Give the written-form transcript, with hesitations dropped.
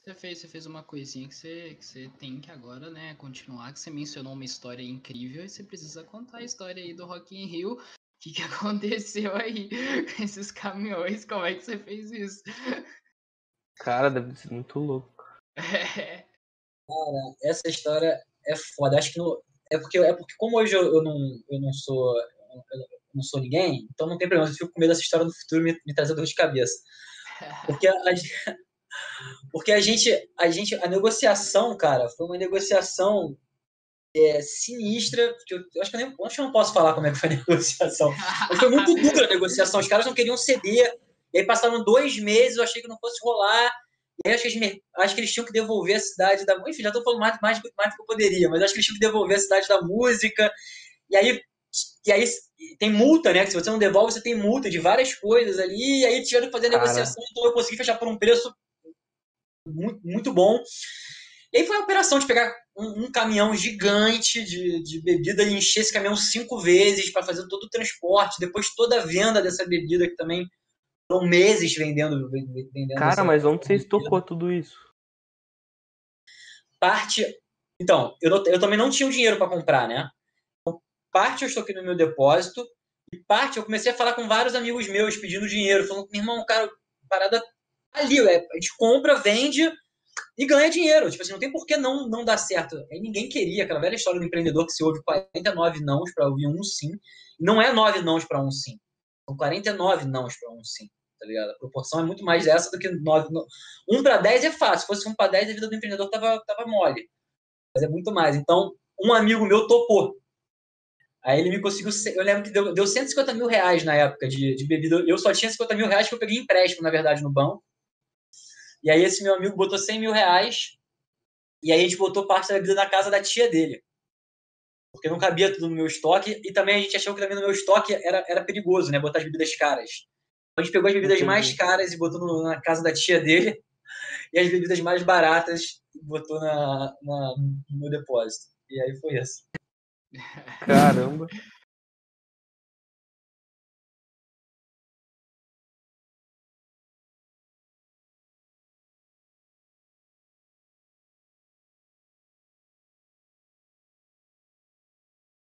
Você fez uma coisinha que você tem que agora, né, continuar, que você mencionou uma história incrível e você precisa contar a história aí do Rock in Rio. O que aconteceu aí com esses caminhões? Como é que você fez isso? Cara, deve ser muito louco. É. Essa história é foda. Acho que é porque como hoje eu não sou ninguém, então não tem problema. Eu fico com medo dessa história no futuro me trazer dor de cabeça. Porque a negociação, cara, foi uma negociação sinistra, que eu acho que eu não posso falar como é que foi a negociação. Mas foi muito dura a negociação. Os caras não queriam ceder. E aí passaram 2 meses, eu achei que não fosse rolar. E aí acho que eles tinham que devolver a cidade da... Enfim, já estou falando mais do que eu poderia, mas acho que eles tinham que devolver a cidade da música. E aí tem multa, né? Que se você não devolve, você tem multa de várias coisas ali. E aí tiveram que fazer a Cara, negociação, então eu consegui fechar por um preço muito, muito bom. E aí foi a operação de pegar um caminhão gigante de bebida e encher esse caminhão 5 vezes para fazer todo o transporte, depois toda a venda dessa bebida, que também foram meses vendendo cara, essa mas onde você bebida. estocou tudo isso? Parte. Então, eu também não tinha o dinheiro para comprar, né? Parte eu estoquei no meu depósito e parte eu comecei a falar com vários amigos meus pedindo dinheiro, falando: meu irmão, cara, parada ali, a gente compra, vende e ganha dinheiro. Tipo assim, não tem por que não dar certo. Aí ninguém queria, aquela velha história do empreendedor que se ouve 49 nãos para ouvir um sim. Não é 9 nãos para um sim. São 49 nãos para um sim, tá ligado? A proporção é muito mais essa do que 9. 1 para 10 é fácil. Se fosse 1 para 10, a vida do empreendedor tava mole. Mas é muito mais. Então, um amigo meu topou. Aí ele me conseguiu. Eu lembro que deu 150 mil reais na época de bebida. Eu só tinha 50 mil reais que eu peguei empréstimo, na verdade, no banco. E aí esse meu amigo botou 100 mil reais. E aí a gente botou parte da bebida na casa da tia dele. Porque não cabia tudo no meu estoque. E também a gente achou que também no meu estoque era perigoso, né? Botar as bebidas caras. Então a gente pegou as bebidas mais caras e botou na casa da tia dele. E as bebidas mais baratas botou no meu depósito. E aí foi isso. Caramba.